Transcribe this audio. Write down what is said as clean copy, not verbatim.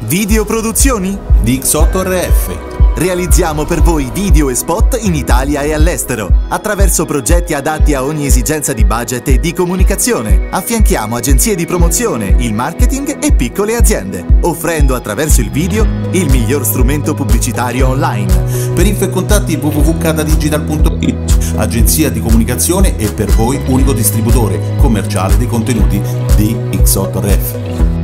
Videoproduzioni? di X8RF. Realizziamo per voi video e spot in Italia e all'estero, attraverso progetti adatti a ogni esigenza di budget e di comunicazione. Affianchiamo agenzie di promozione, il marketing e piccole aziende, offrendo attraverso il video il miglior strumento pubblicitario online. Per info e contatti www.cadadigital.it, agenzia di comunicazione e per voi unico distributore commerciale dei contenuti di X8RF.